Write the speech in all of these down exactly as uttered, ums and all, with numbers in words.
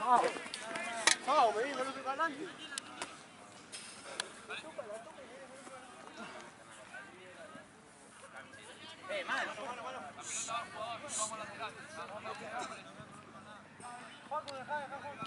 Ciao. Ciao, vení, venuto para adelante. Eh, mano, mano, mano. Juanjo, dejá, dejá, Juanjo.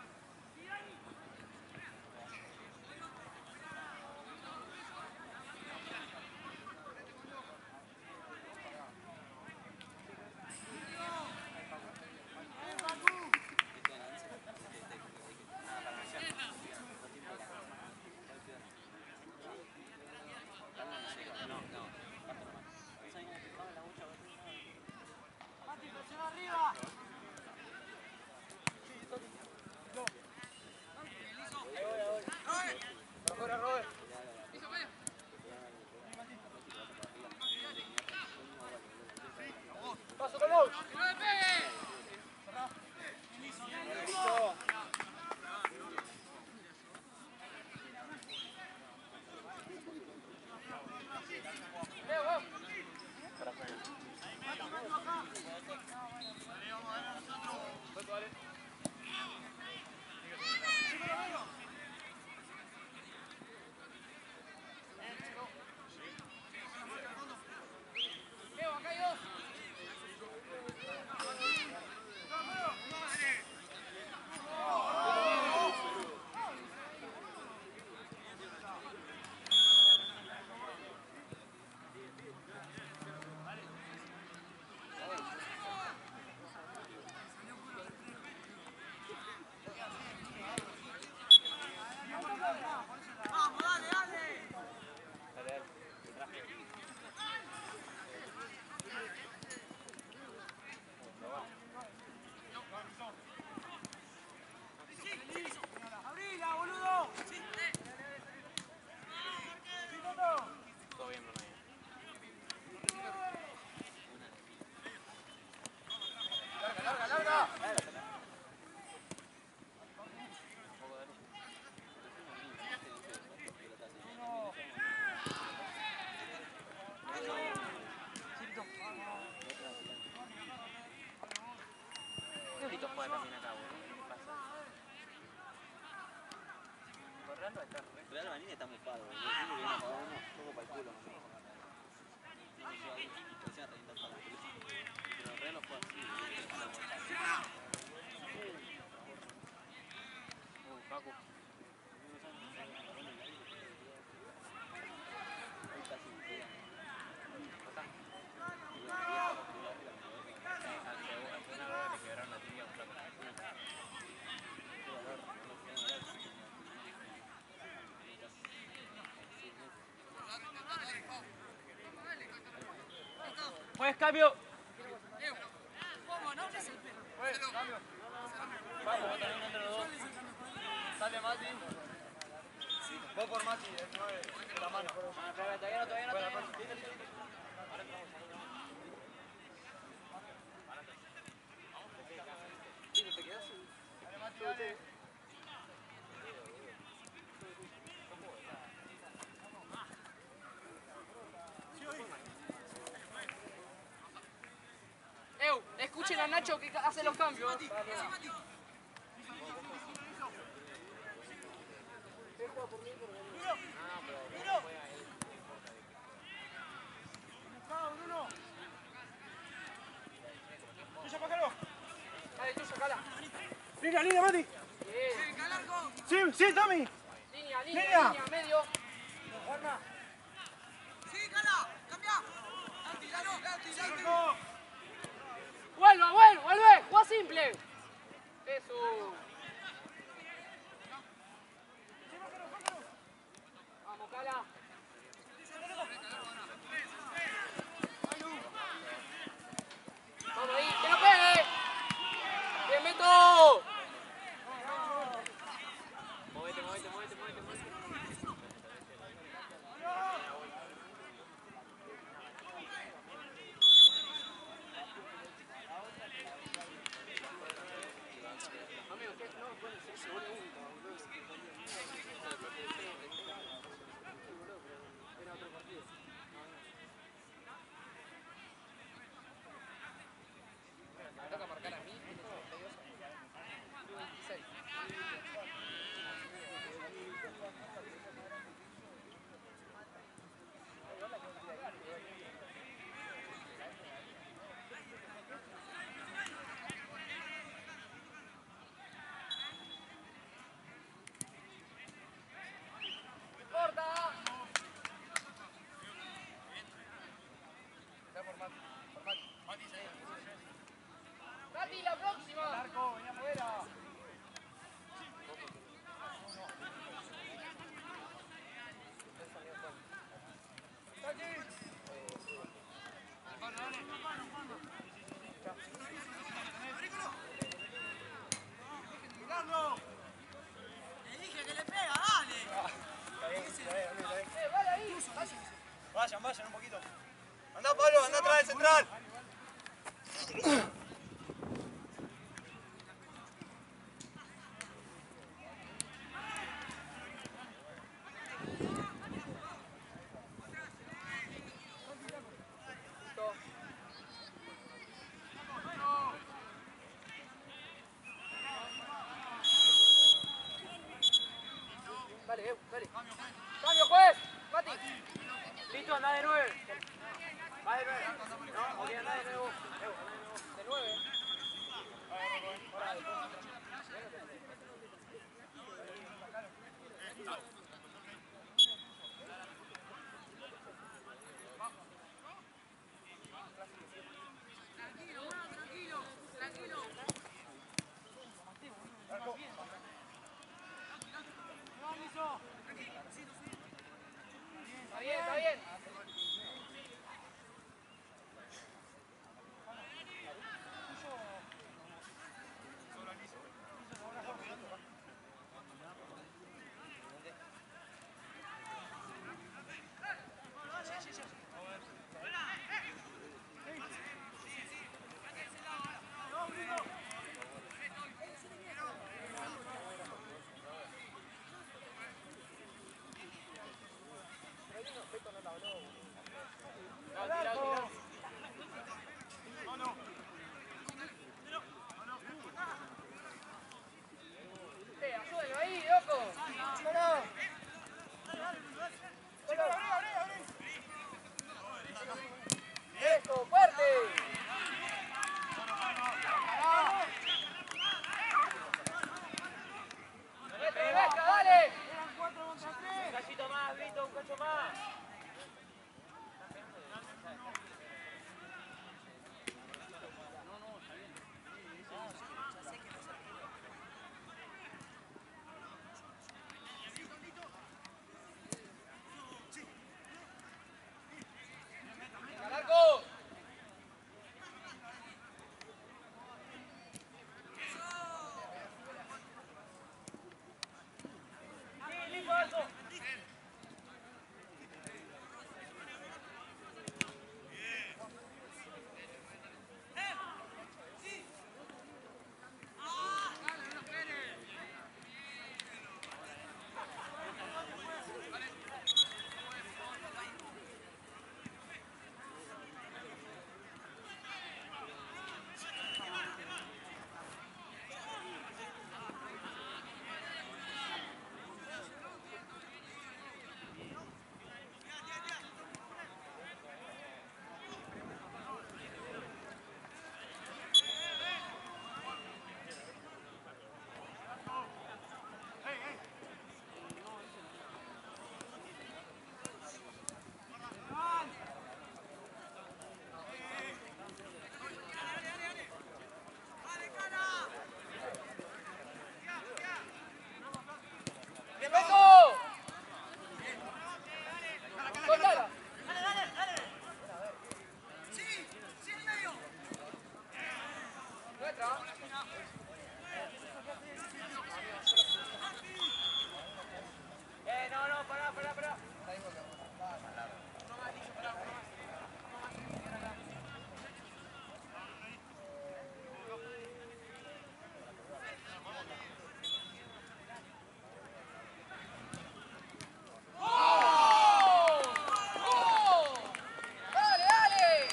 Paso con vos. Real Vanini está mufado, el equipo que viene a pagar uno, todo para el culo. No se va a ir y te sea treinta palos. Pero el Real no fue así. Uh, Paco. Ahí casi me queda. Acá. Al segundo le quebraron la tibia un plato. Pues cambio. ¿Cómo? ¿No hables el perro? Pues cambio. Vamos, vos también entre los dos. Sale Mati. Vos por Mati, el nueve de la mano. Ah, pero todavía no, todavía no, todavía no. Dale Mati, dale. Eu, escuchen a Nacho que hace los cambios. Dale, tú sacala. Línea, línea, Mati. Bien. Sí, sí, Tommy. Línea, línea, Línea. línea, medio. Juanma. Vuelva, vuelva, vuelve. Juega simple. Eso. Vamos, Cala. Vamos ahí, que no pegue. Bien, Beto. Movete, movete, movete, movete, movete. Amigo, ¿qué? dale, dale. Cambio, juez. Mati. Listo, anda de nueve. Va de nueve. No, ok, anda de nuevo. De nueve. Está bien, está bien. Eh, ayúdenlo ahí, loco. Eso, fuerte. Vete, Vesca, dale. Un cachito más, Brito, un cacho más. ¡Largo! Sí, listo, alto. ¡Bien, Beto! ¡Cortala! Nuestra. Eh, no, no, pará, pará, pará. ¡Oh! ¡Oh! ¡Dale, dale!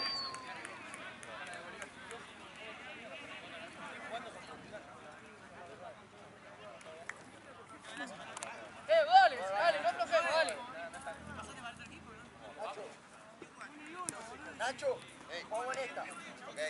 Eh, dale, dale, no aflojemos, dale. Nacho, hey, jugamos en esta. Ok.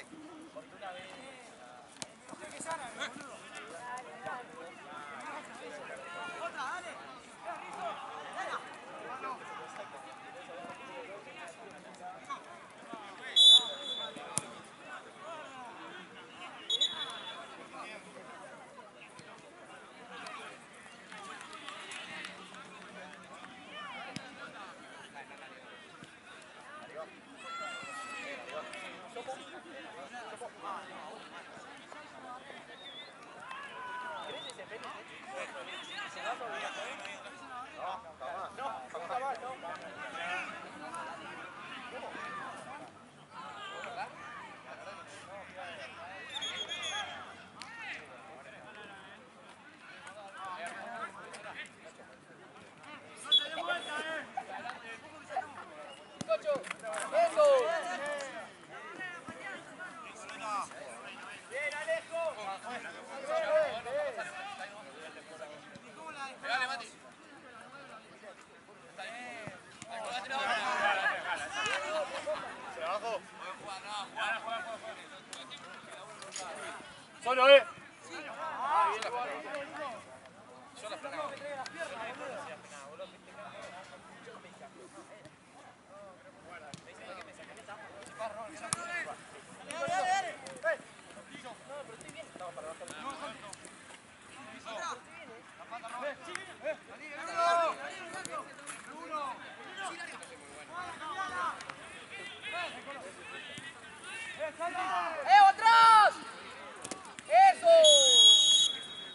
Solo, eh. ¡Eh, atrás! ¡Eso!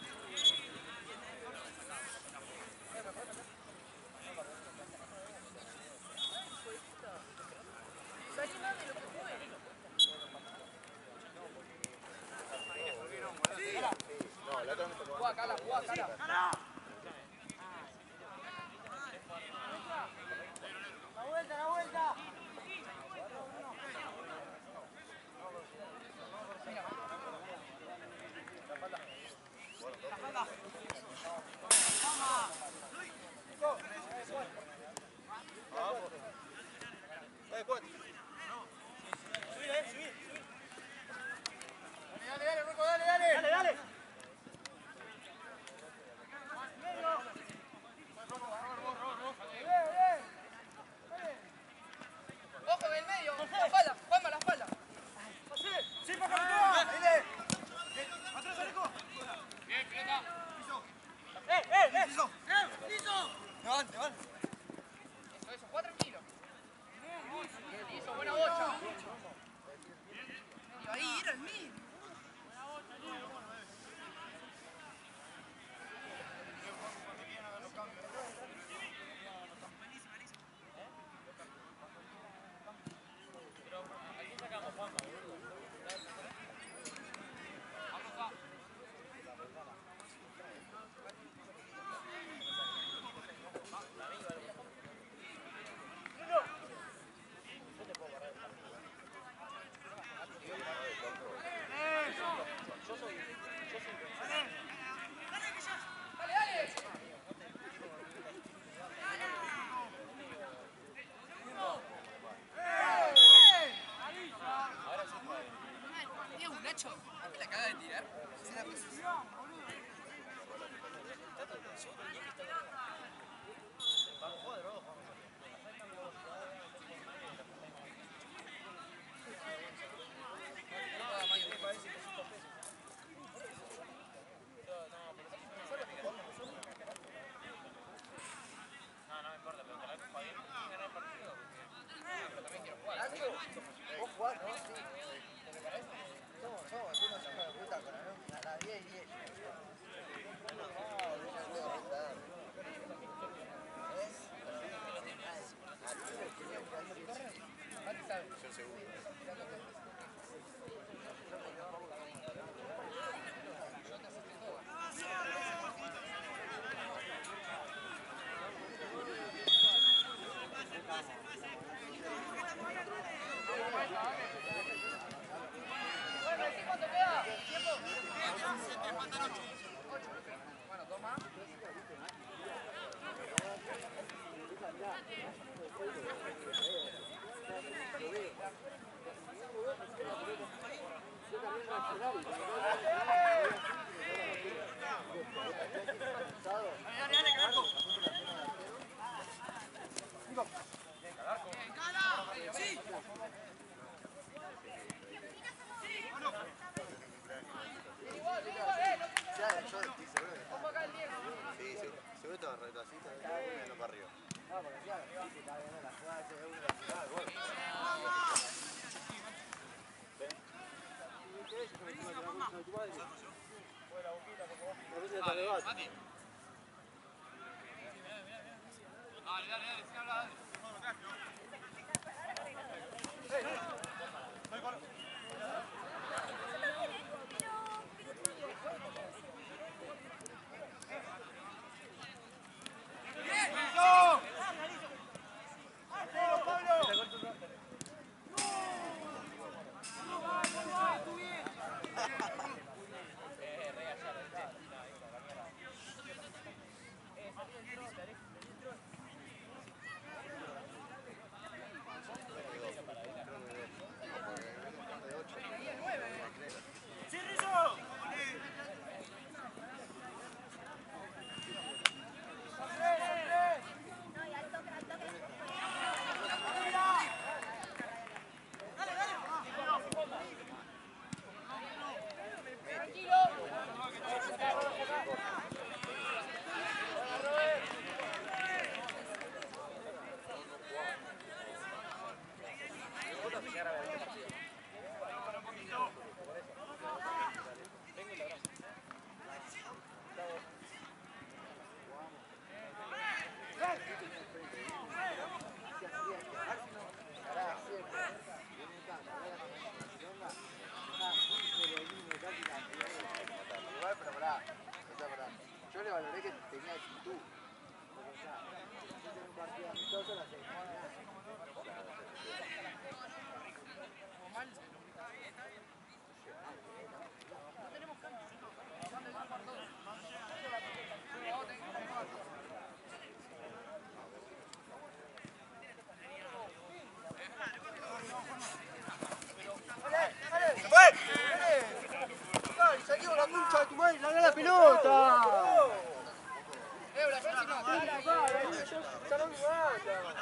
Jugá, Cala, jugá, Cala. La vuelta, la vuelta. Dale, dale, Rocco, dale, dale. Dale, dale. Ojo en el medio, la espalda, Juanma, la espalda. Sí, para acá. Atrás, Alejo. Bien, pelota. ¡Eh, eh, eh! Listo. Listo. Levante, levante. Eso, eso, juega tranquilo. Listo, buena bocha. Y ahí era el mío. Dale, dale. Diego, Nacho, ¿me la acaba de tirar? ¿Sí la posición? Vos jugás, ¿no? Sí. Somos, somos, uno se me gusta con a las diez y diez. No, no tengo que estar. ¿Ves? Yo seguro. Bueno, ¿sí cuánto queda? ¿Tiempo? Bueno, dos más. Igual, igual, eh, no pasa Ya, nada. yo estoy seguro que Vamos acá el Diego. sí, seguro, seguro te va a retrasita y no para arriba. No, porque claro, sí, está viendo la jugada de uno la jugada de gol. Dale, Mati. Dale, dale, dale, sin hablar, dale. tenía actitud. Porque, o sea, si en un partido amistoso la ceremonia. ¡Saquemos la concha de tu madre! ¡Larga la pelota! ¡Eh, la próxima! ¡Para, para! ¡Ya no me mata!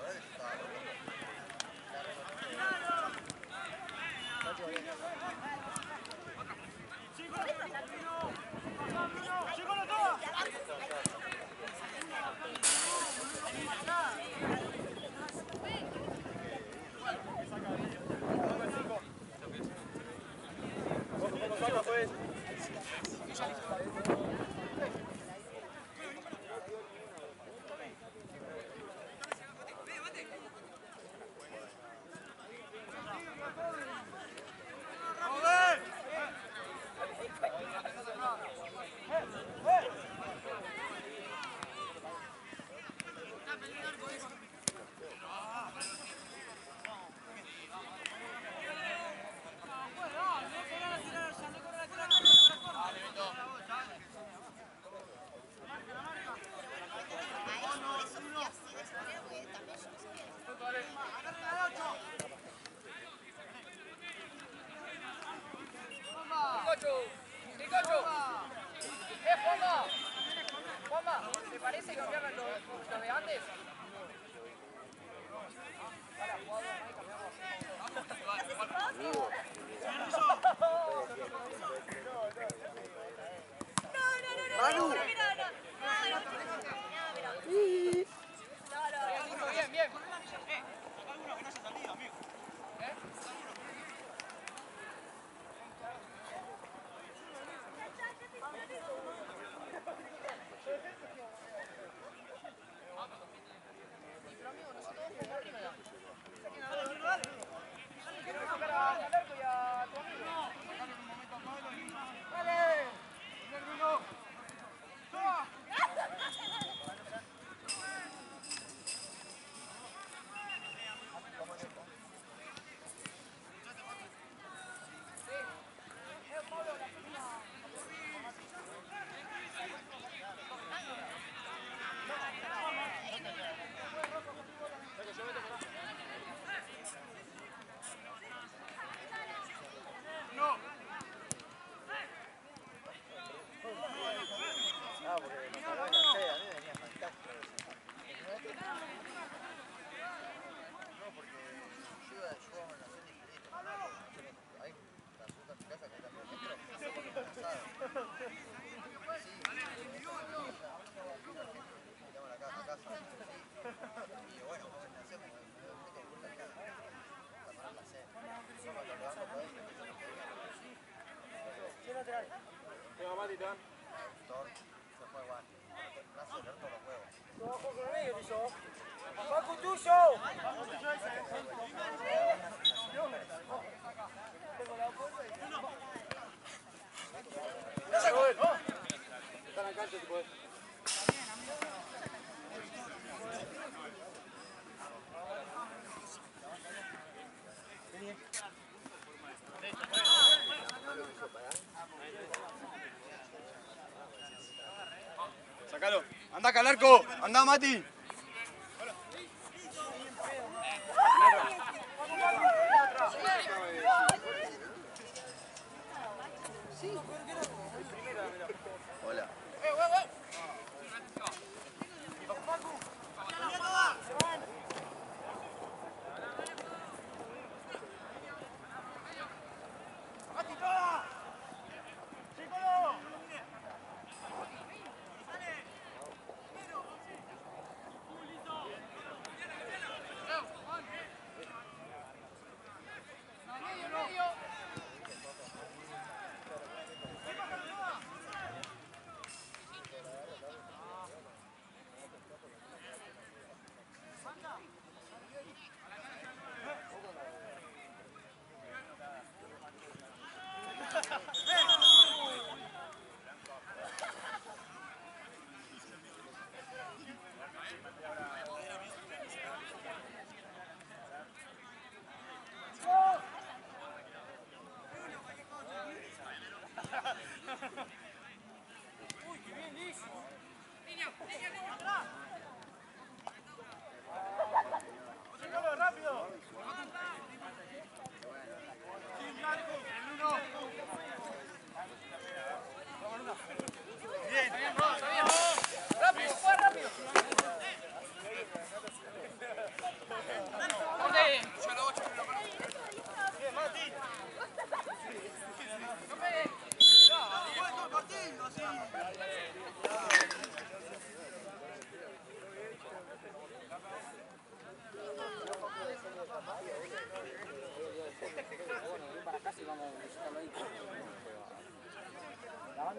Sácalo. Anda acá al arco. Anda, Mati. Hola.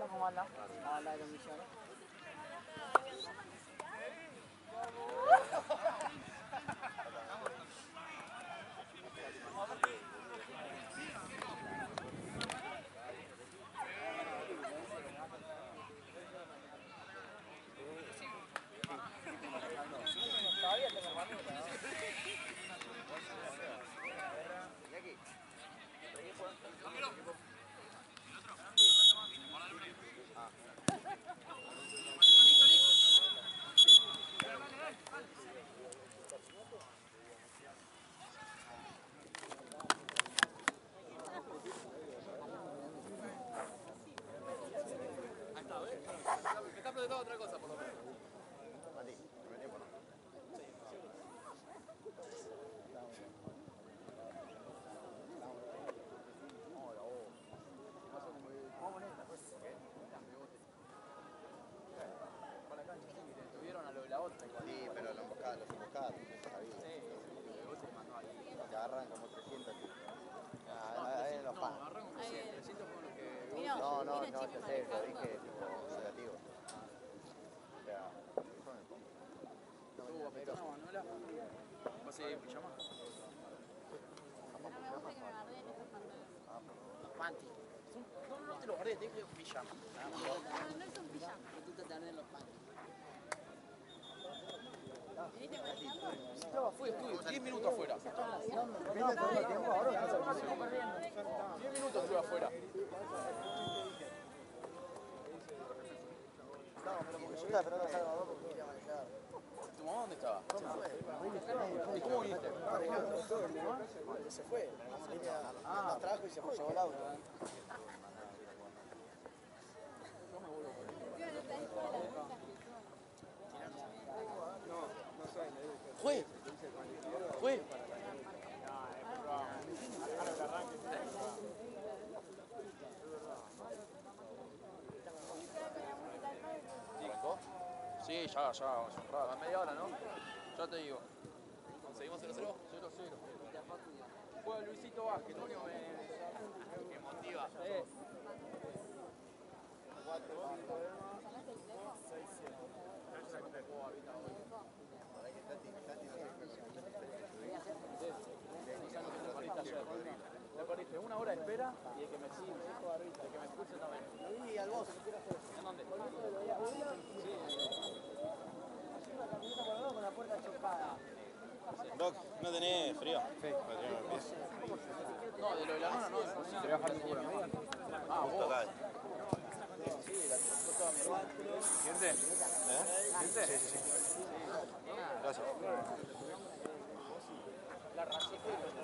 Mira cómo anda. A la de los millones. Todavía tengo manita, ¿no? Está apretado otra cosa, por lo menos. Mati, primer tiempo, ¿no? Tuvieron a lo de la otra. Sí, pero los emboscados, los emboscados, sabía. Ya arrancan como trescientos. Ah, es los fans. trescientos fueron los que... No, no, no, ya sé, lo dije tipo sedativo. O sea, son el fondo. ¿Tuvo apretona Manuela? ¿Vas a ir en pijama? No me gusta que me bardeen estos pantalones. Panty. No, no te lo guardé, te dije pijama. No, no es un pijama. ¿Viniste manejando? Estaba afuera, estuve diez minutos afuera. diez minutos estuve afuera. Yo estaba esperando a Salvador porque quería manejar. ¿Tu mamá dónde estaba? ¿Y cómo viniste? Se fue. Ah, trajo y se fue, llevó el auto. Fue. Fue. ¿Arrancó? Sí, ya, ya, hace un rato. A media hora, ¿no? Ya te digo. ¿Seguimos cero cero? cero cero. Juega Luisito Vázquez, lo único que me, me motiva. Eh. Le perdiste una hora de espera y el que me sigue, el que me escucha también. Lo vi al vos. ¿En dónde? Con la puerta chocada. Doc, ¿no tenés frío? Sí. No, de lo de la luna no, de cocina. Te voy a bajar seguro, amigo. Ah, Justo vos. acá. Sí, la tocó mi hermano. ¿Siente? ¿Eh? ¿Siente? Sí, sí, sí. Gracias. La rayé.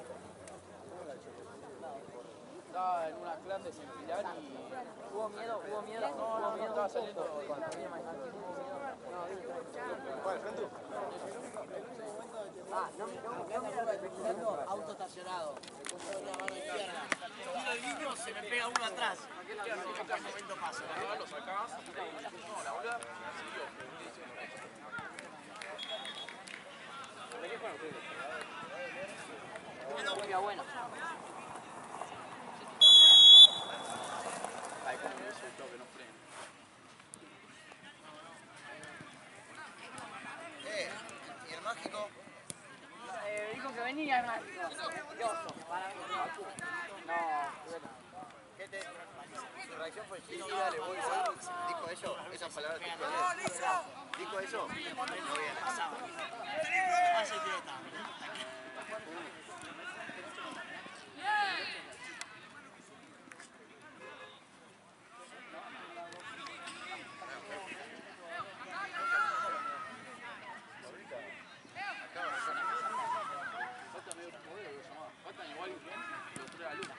Estaba en una clandestina en Pilar y... ¿Hubo miedo? ¿Hubo miedo? No, no, no, estaba saliendo con... ¿Cuál, frente? Ah, no, no, no, no, auto estacionado. Se me pega uno atrás. momento pasa. Lo sacás, no, la bola siguió. Muy bueno. Ay, cómo me hizo el toque, no freno. Eh, ¿y el mágico? Eh, dijo que venía el mágico. Qué oso. Para mí. No, Gente, su reacción fue sí, dale, voy a dijo eso, esas palabras textuales. Dijo eso, no voy a nada. Falta medio modelo, lo llamaba. Faltan igual los tres alumnos.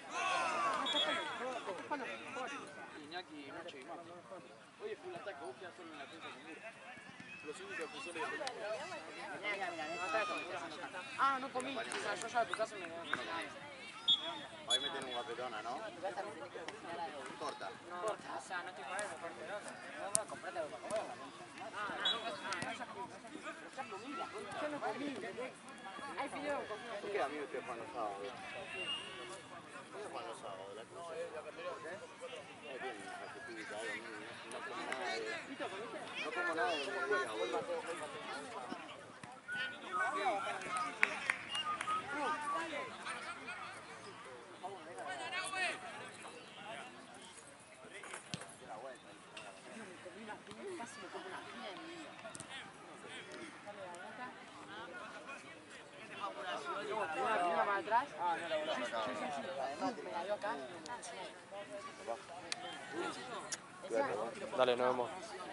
Iñaki, Noche y Mati. Hoy fue un ataque, vos quedás solo en la defensa con Mura. Los únicos defensores de la mira, mira, mira. Ah, no comí. O sea, yo ya a tu casa me Hoy meten un guapetona, ¿no? Corta. No, o sea, no estoy pagando por el otro. No, no, comprate algo para comer. Ah, no, no, no, ya comí, ya no comí. Hay fideo con comida. ¿Por qué a mí me estoy jugando sábado? ¿Qué juegan los sábados? ¿La cruz? No, tienen una cajetita días, boludo. Casi me como una piña de mi vida. Una más atrás. Ah, no la voy a sacar. Además, me la dio acá. Dale, nos vemos.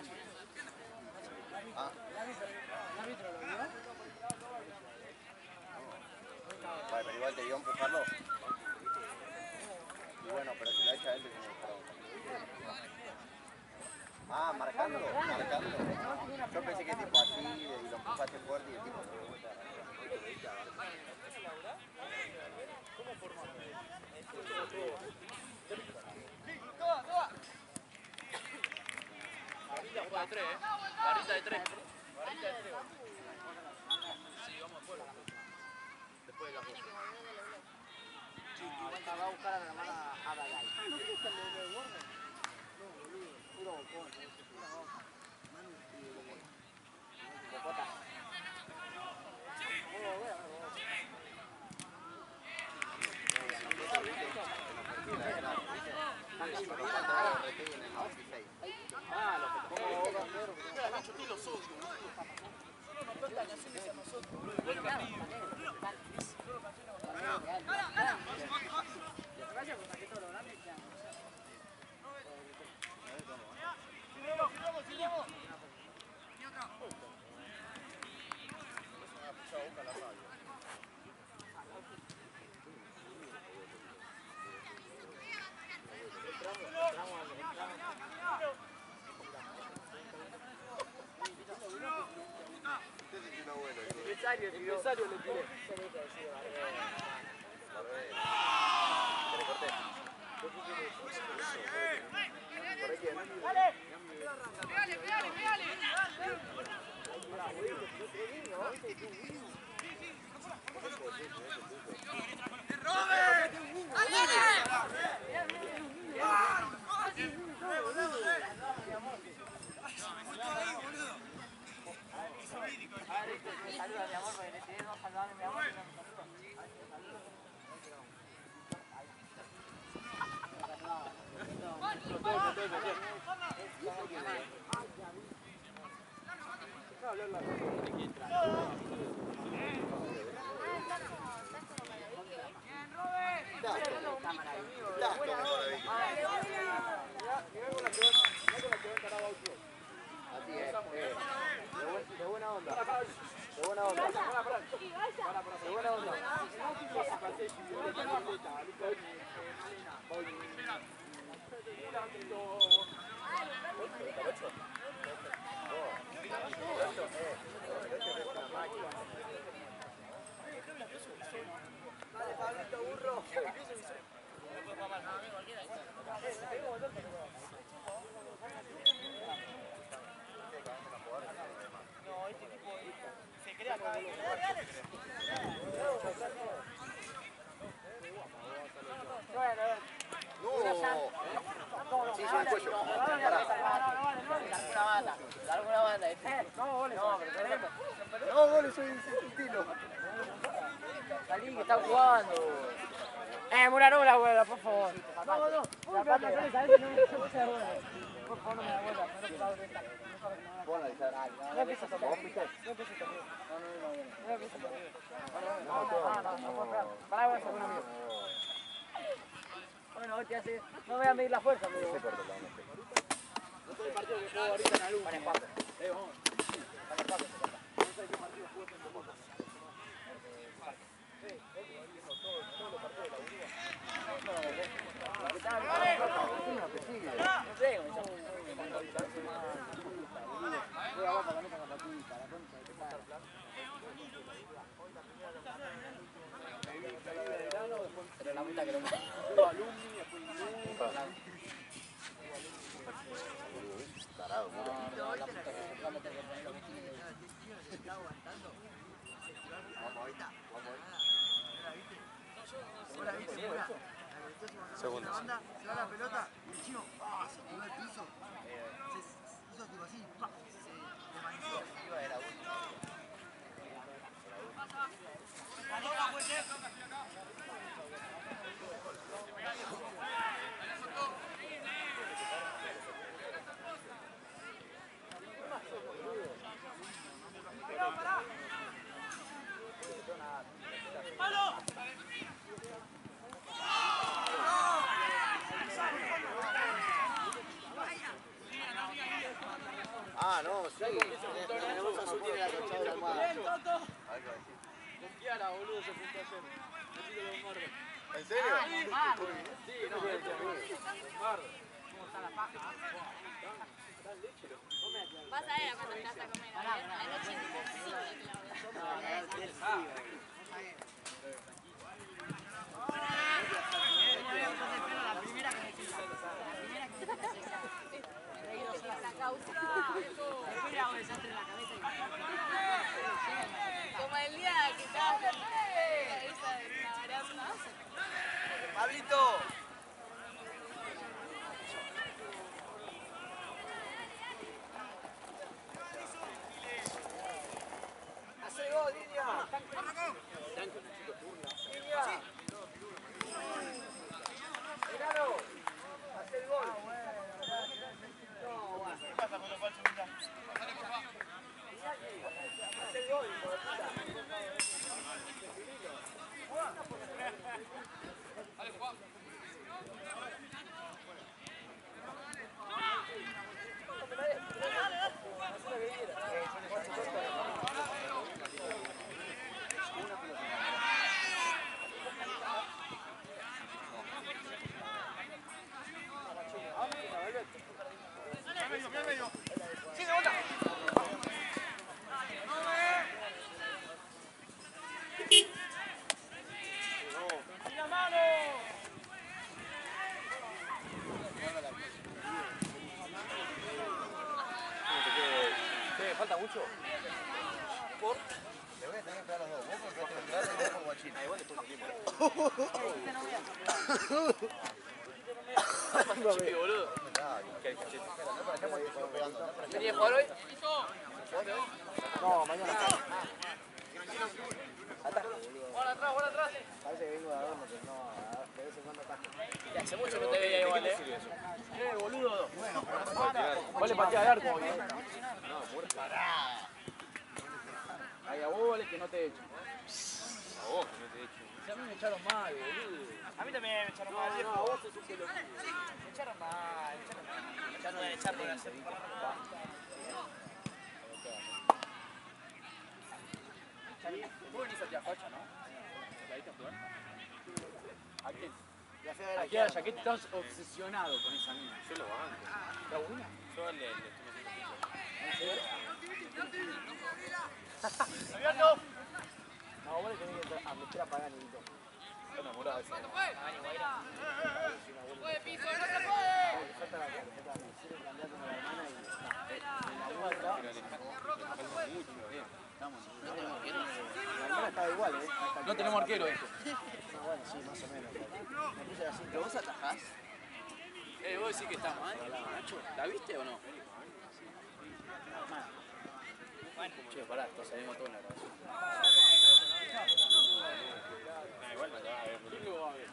Ah, ¿El árbitro lo vio? vale, pero igual te dio a empujarlo. Y bueno, pero si la echa él, te tiene que empujar. Ah, marcando, marcando. Yo pensé que tipo así, y lo empujaste fuerte y el tipo se dio vuelta. Barrita juega de tres, ¿eh? Barrita de tres. Barrita de tres. Sí, vamos después. Después de las dos. Igual te va a buscar a la hermana Abadai. Ah, ¿no crees que le dio el gordo? No, boludo. Puro bocón. Pura boca. Manu y Bocota. Oh, bueno, bueno. Ah, lo que pongo boca, pero... Mira, Nacho, tiene los ojos. Solo nos tocan así a nosotros, boludo. Igual que a mí. El empresario le tiré. Saluda, mi amor, porque le tiré dos saludables, mi amor. De buena onda. De buena onda. De buena onda. Dale, Pablito, burro. No, este tipo se crea acá. Bueno, no. Sí, sí, el cuello. No, no, una banda. Largo una banda. No, goles. No, pero tenemos. No, goles, soy Argentino. Salí que están jugando. Eh, Murarola, abuela, por favor. No, no, no. La pata no les sabes, no me gusta hacer abuela. Por favor, no me abuela. Puedo analizar. No empieces a tomar. No empieces a tomar. No, no, no. No empieces a tomar. No, no, no. No puedo esperar. Pará, voy a hacer un amigo. Bueno, hoy te hace... No voy a medir la fuerza, amigo. No todo el partido que juego ahorita en Alumni. Vale, cuatro. Eh, vamos. Vale, cuatro. No sé qué partido juego en Poco. Sí, él viendo todos los partidos de la Uruguay. No, ¿qué tal? No sé, como ya. Voy a ver para que no tenga patita, la concha de tu padre. Pero la puta que lo me... Tuvo Alumni, después Inú... Tarado, No, no, la puta que se va a meter que poner lo que tiene. Está aguantando. Vamos ahorita, vamos ahorita. ¿Vos la viste? ¿Vos la viste? Segundo. La banda, se va la pelota y el chino ¡pah! Se pegó al piso. Se hizo tipo así, ¡pah! Se Era última. Ah, no, sí. La bolsa azul tiene la concha de la almohada. Confiara, boludo, se puso ayer. Necesito los mardos. ¿En serio? Sí, no, este es los mardos. Vas a ver a cuando te vas a comer. A la noche es imposible, Claudia. La primera que me quita. La primera que me quita. Me reí dos horas. La causa. Después le hago desastre en la cabeza y... Como el día que estabas con esa de la barazna. ¡Pablito! ¡Hace gol, niña! ¡Niña! ¡Miralo! ¡Hace el gol! No, bueno. ¿Qué pasa con los falsos, mira? ¡Hace el gol, hijo de puta! Dale, Juan. ¿Falta mucho? ¿Por? Le voy a tener que pegar los dos. Vos porque te entras y vos por guachín. Ah, igual después lo mismo. Chiqui, boludo. ¿Qué cachete? ¿Venís a jugar hoy? No, mañana. Bola atrás, bola atrás. Parece que vengo de adorno, pero no, de vez en cuando ataco. Hace mucho no te veía igual, eh. Eh, boludo. Bueno, pero Vos le pateás al arco, boludo. no, muerto. Ay, a vos vale que no te echo. A vos que no te he hecho. Si a mí me echaron mal, boludo. A mí también me echaron mal, viejo. No, vos sos un pelotudo. Me echaron mal, me echaron mal. Ya no debe echar por hacer. Vos venís a Tiafacha, ¿no? ¿La viste a jugar? ¿A quién? Ya fui a ver ¿A qué haya? ¿Qué estás obsesionado con esa mina? Yo lo banco. ¿La buena? Yo le, le estoy haciendo ¡Abierto! No, vos le tenés que entrar a meter a Pagani y todo. Está enamorada de esa. ¡Puede piso, no se puede! Le falta la tarjeta, me sirve cambiar con la hermana y en la vuelta. Pero le falta mucho, bien. Estamos. La hermana estaba igual, ¿eh? No tenemos arquero, hijo. No, bueno, sí, más o menos. Me puse así. ¿Pero vos atajás? Eh, vos decís que está mal. ¿La viste o no? Bueno, che, pará, esto salimos todo en la grabación. Igual no te va a ver. ¿Quién lo va a ver?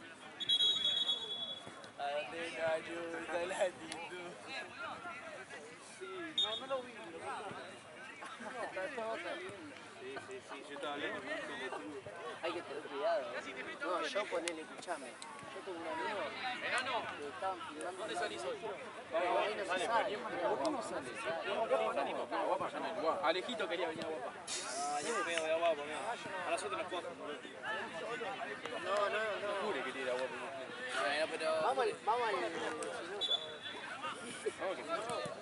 ¿A dónde me ayuda la actitud? Sí, no, no lo vi. Estaba saliendo. Sí, sí, sí, yo estaba hablando con un pelotudo. Hay que tener cuidado. No, yo ponele, escuchame. Yo tengo un amigo que estaban filmando. ¿Dónde salís hoy? Pero ahí no se sabe. ¿Vos cómo salís? Salimos, pero Guapa ya no es Guapa. Alejito quería venir a Guapa. Ah, yo me voy a guapo, mira. A las otras nos jugamos. No, no, no. Jure que quería ir a Guapa. Bueno, pero... Vamos al... Vamos al... Vamos que no.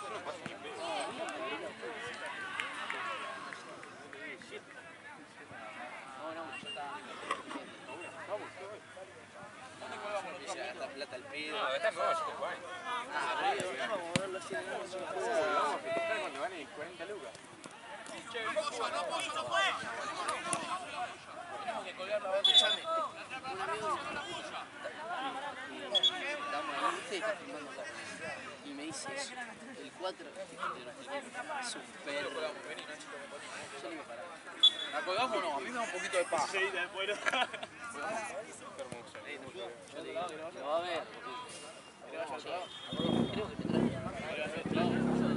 La plata al pedo. No, está como yo te juego. Ah, vamos a verlo así. Vamos, que comprar cuando ganes cuarenta lucas. Che, no puedo, no puedo, no puedo. Tenemos que colgar la botella. Escuchame. Un amigo... Y estamos ahí, ¿viste? Y está filmando acá. Y me dice eso. El cuatro de los super. Lo colgamos, vení, Nachito, me ponés. Yo le digo para. ¿La colgamos o no? A mí me da un poquito de paja. Sí, después no. Yo le digo, lo va a ver. Creo que te trae.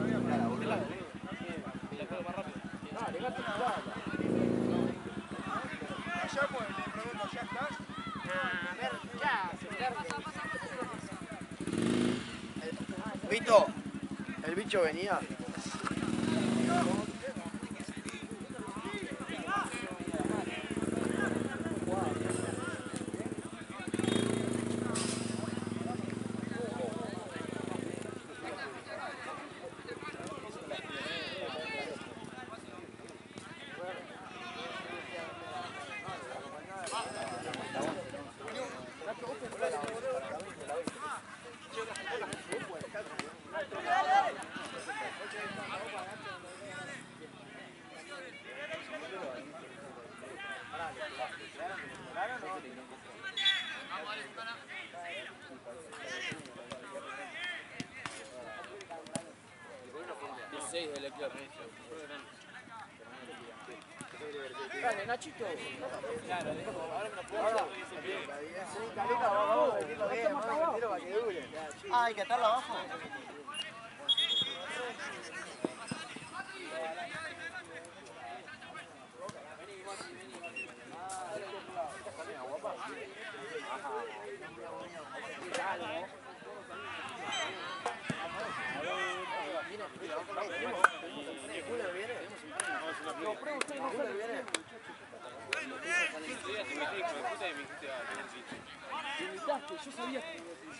Allá pues, le pregunto, ¿ya estás? A ver, ya, Vito, el bicho venía. dieciséis de Leclerc. Dale, Nachito. treinta lucas, vamos, venirlo bien, vamos a venirlo para que dure. Ah, hay que atarlo abajo. Yo sabía que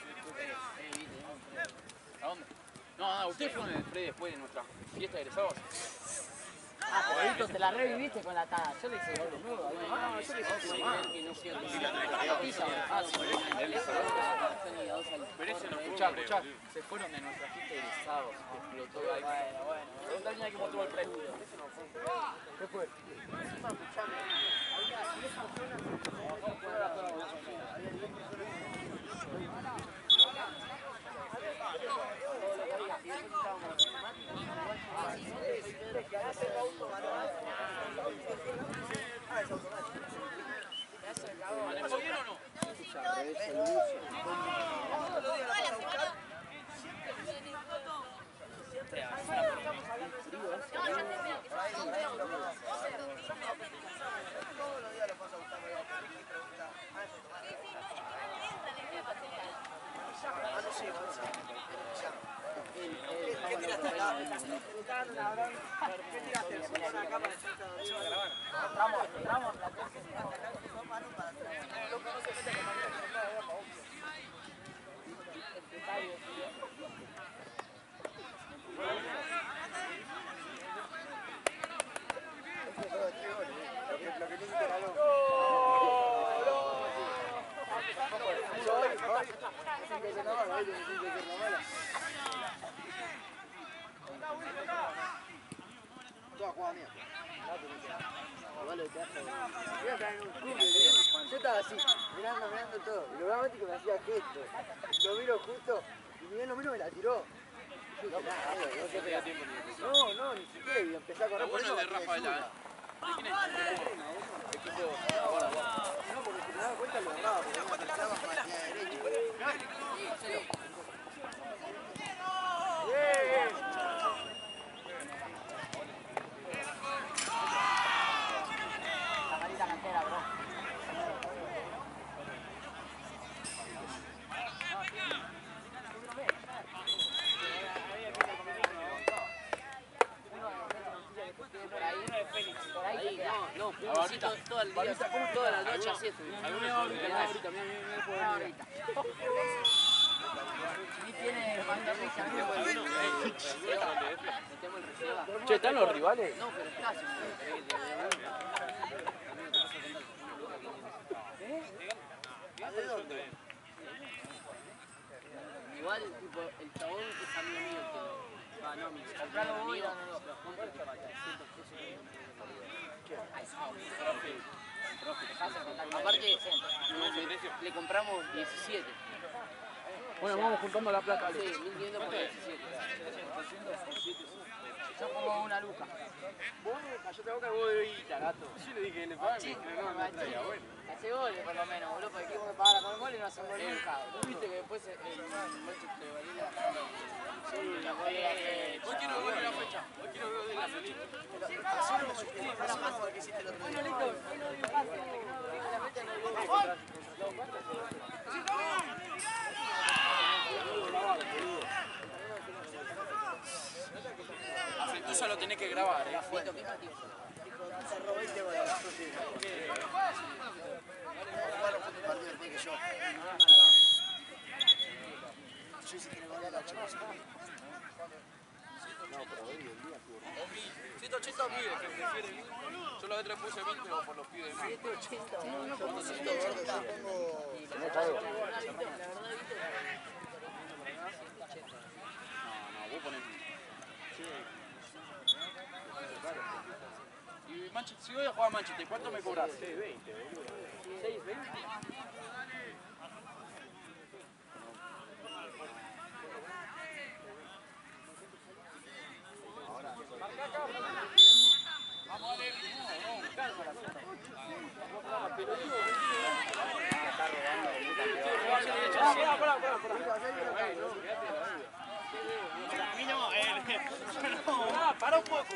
¿A dónde? No, no, ustedes fueron en el pre después de nuestra fiesta de egresados. Ah, Pedrito, te la reviviste con la taza. Yo le hice gol de nuevo. Ah, yo le hice gol de nuevo. Que no fui a la pizza. Ah, sí. Pero ese no escuchá, escuchá. Se fueron de nuestra fiesta de egresados. Explotó ahí. Bueno, bueno. Preguntale a que mostró el pre. ¿Qué fue? ¿Manejó bien o no? Todos los días lo paso a buscar, voy a preguntar. Ah, no sé, no sé. ¿Qué tiraste acá? ¿Qué tiraste? ¿El fútbol acá para grabar? Entramos, entramos. Lo que tiene que era loco. Hoy, hoy, sin que se novela, hoy sin que se novela. Toda jugada mía. Yo estaba así, mirando, mirando todo. Y lo dramático me hacía gestos. Lo miro justo y miré lo miro me la tiró. No, no, no, ni siquiera. Y empecé a correr por eso. Bueno, el de Rafaela. ¿De quién es? No, porque si me daba cuenta lo agarraba, porque no pensaba para la derecha. Bien. La marita cantera, bro. Por ahí, Ahí, no, no, fuimos así Ahorita. todo, todo el día, toda la noche así estuvimos. Ahorita, mira, mira, mira. ahorita. Y tiene banda roja. Metemos el reserva. Che, ¿están los rivales? No, pero está casi. ¿De dónde? Igual, tipo, el chabón es amigo mío que lo... Ah, no, mi Compralo vos y amigo dámelo. los compra que para trescientos pesos. Aparte, no, le compramos diecisiete. Bueno, vamos juntando la plata. Sí, mil quinientos por diecisiete. Yo pongo una luca. Vos callate boca y vos de guita, gato. Yo le dije que le pague, pero no me traía, bueno. Hace goles por lo menos, boludo, porque equipo que pagara con gol y no hace un gol nunca. ¿Vos viste que después el Manchester valió la... Sí, la Eh, hoy quiero ver la fecha. Hoy quiero ver la fecha. Bueno, listo, hoy no dio pase. La fecha no dio pase. A Fentusa lo tenés que grabar, eh. ciento ochenta pibes que prefieren. Yo la otra puse mil, pero por los pibes más. ciento ochenta. Y Manchester, si voy a jugar a Manchester, ¿cuánto me cobras? seis veinte, boludo. seis veinte. Vamos a ver. No, no, calma la puta. Ah, pero digo, pará, pará, pará, A mí no, eh. pará, pará un poco.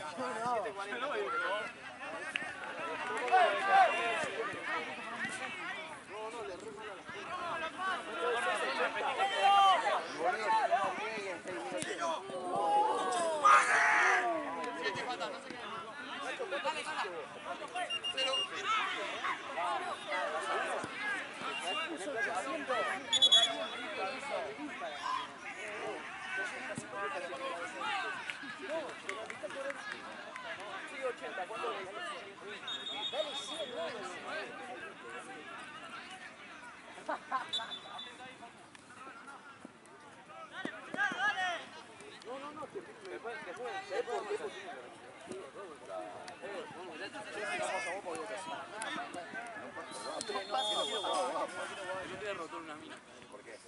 Yo te derrotó una mina. ¿Por qué?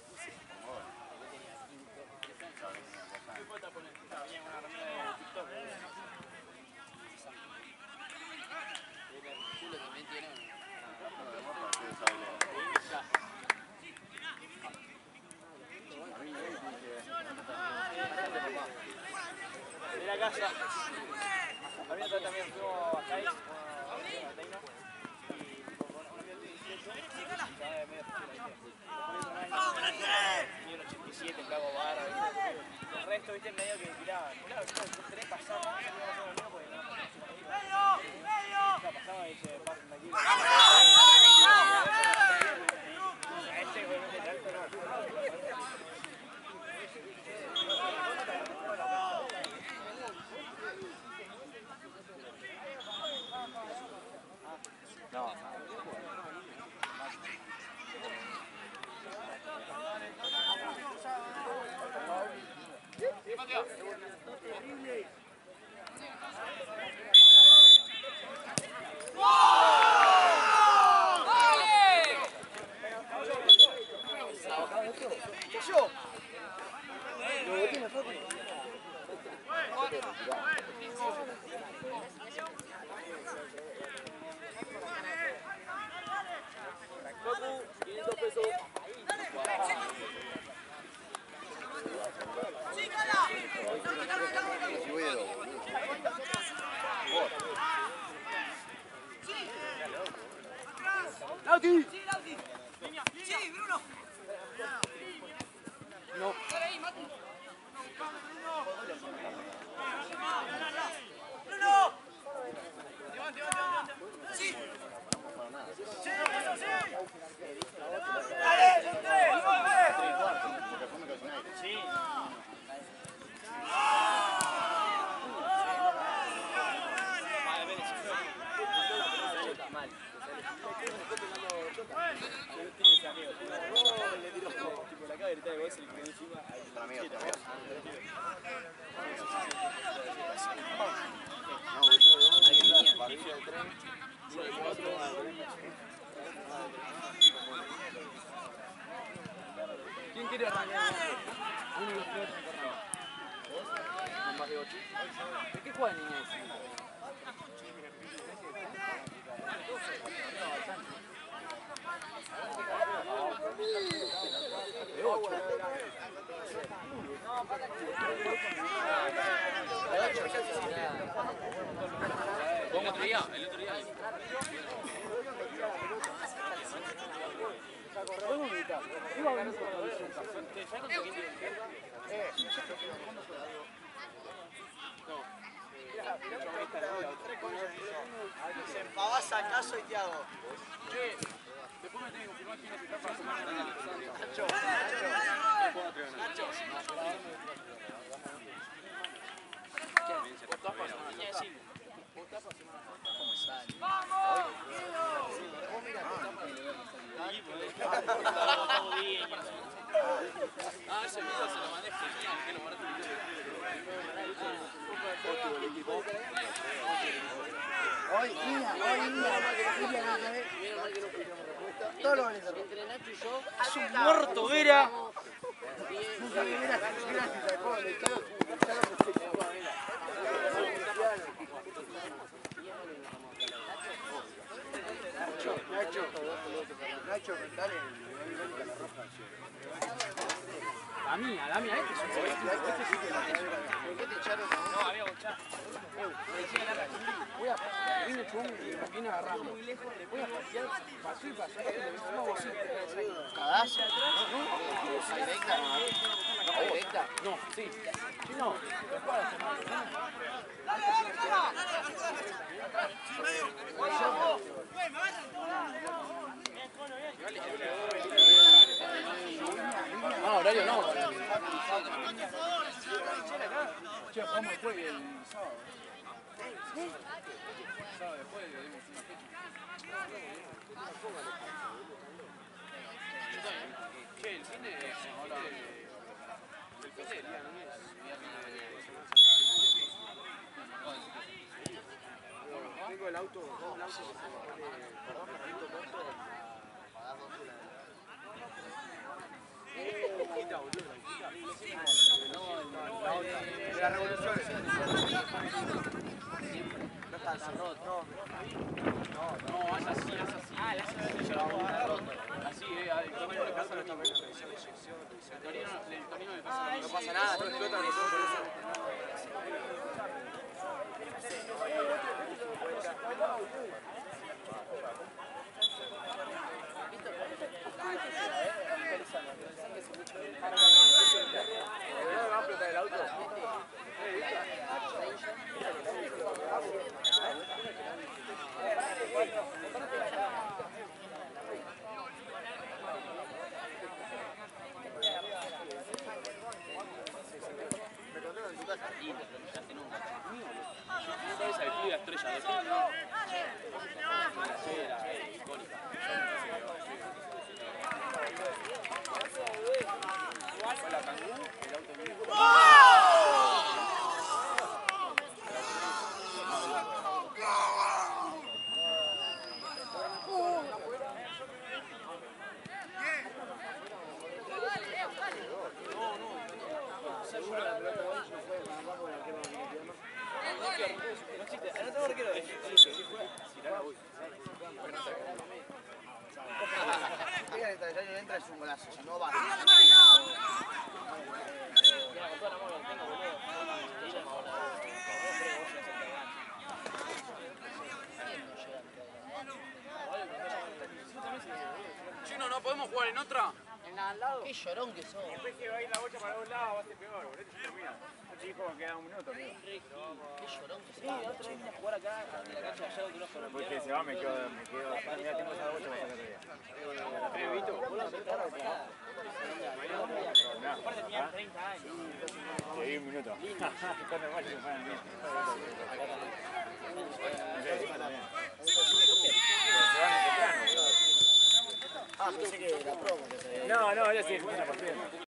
¿Qué falta poner? Venía una remera de TikTok. El culo también tiene. De la casa. A mí también fuimos a Kai, a Teino. Y un ochenta y siete, cago barra, ¿viste? El resto, ¿viste? Medio que tiraban. Claro, tres pasaban, no íbamos a porque no pasaban y se pasan de aquí. Este, obviamente, el alto no. No, quinientos pesos. ¡Lauti! Sí, Bruno. No. Bruno. Levante, levante, levante. Sí. Sí, eso sí. Dale, son tres, nueve. sí. Mal. Le tiró, tipo, la acaba de gritar de gol, se le quedó encima. Para mí, otra vez. ¿Quién quiere arrancar? Uno de los tres arrancando. ¿Con más de ocho? ¿De qué juega niña ese? De ocho. El otro día, el otro día. ¿Podemos gritar? Iba a venir por la televisión. Se empavasa acaso y te hago. Che, después me tengo que confirmar quién es el para semana. Nacho, Nacho. Nacho. Ah, ese video se lo mandé genial, que lo guardé. Hoy, Ina, hoy, Ina, Ina, todos los goles de Entre Nacho y yo, Es un muerto, Vera. Nunca vi Vera, Vera se sacó, le echaba, echaba que se sacó a Vera. Nacho, Nacho, Nacho, contale el gol de la roja. La mía, la mía, este es un Este sí que la cadera. ¿por qué te echaron? No, había bochado. Voy a, vine chum y me vine agarrando. Voy a pasear, pasé y pasé. No, vos sí. ¿Cadazo? ¿Hay recta? ¿Hay recta? No, sí. Sí, no. Después de la semana. No, horario no. Che, jugamos después el sábado. Sábado después le dimos una fecha. Che, el fin de... El fin de día lunes, viernes de Semana Santa. Tengo el auto, el auto se pone, perdón, carrito corto, pagar dos solas. De la revolución. No está roto. No, No, es así, es así. Ah, la así. Así, eh. El Torino le pasa lo mismo. El Torino, el Torino le pasa lo mismo. no pasa nada, no explota ni todo por eso. ¿Va a explotar el auto? ¿Sabes al pibe estrella de era icónica. Fue la Cangú, el auto mío. El año entra es un golazo, si no va. Chino, ¿no podemos jugar en otra? ¿En la al lado? Qué llorón que sos. Después que va a ir la bocha para los lados va a ser peor, boludo. Mira, te dijo que queda un minuto. Qué llorón que sos. Sí, la otra vez a jugar acá en la cancha de allá donde unos colombianos. Porque se va, me quedo, me quedo. Mira, tengo esa bocha para sacar todavía. Eh, Vito, vos la aceptás la parada. Aparte tenían treinta años. Sí, un minuto. Cuando vaya, se paran bien. Ah, pensé que era promo. No, no, ya sí, es una partida.